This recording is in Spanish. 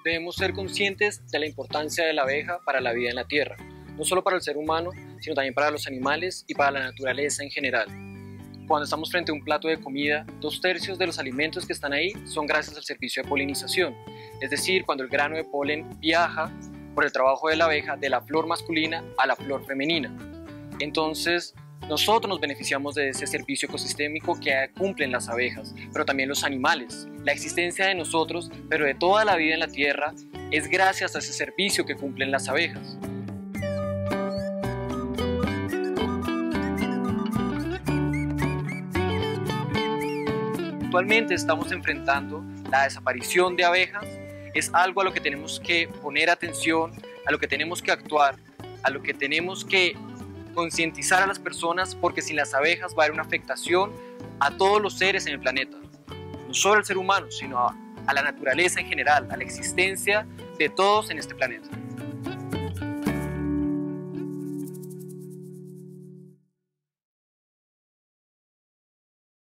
Debemos ser conscientes de la importancia de la abeja para la vida en la Tierra, no solo para el ser humano, sino también para los animales y para la naturaleza en general. Cuando estamos frente a un plato de comida, 2/3 de los alimentos que están ahí son gracias al servicio de polinización, es decir, cuando el grano de polen viaja por el trabajo de la abeja de la flor masculina a la flor femenina. Entonces, nosotros nos beneficiamos de ese servicio ecosistémico que cumplen las abejas, pero también los animales. La existencia de nosotros, pero de toda la vida en la Tierra, es gracias a ese servicio que cumplen las abejas. Actualmente estamos enfrentando la desaparición de abejas. Es algo a lo que tenemos que poner atención, a lo que tenemos que actuar, a lo que tenemos que concientizar a las personas, porque sin las abejas va a haber una afectación a todos los seres en el planeta, no solo al ser humano, sino a la naturaleza en general, a la existencia de todos en este planeta.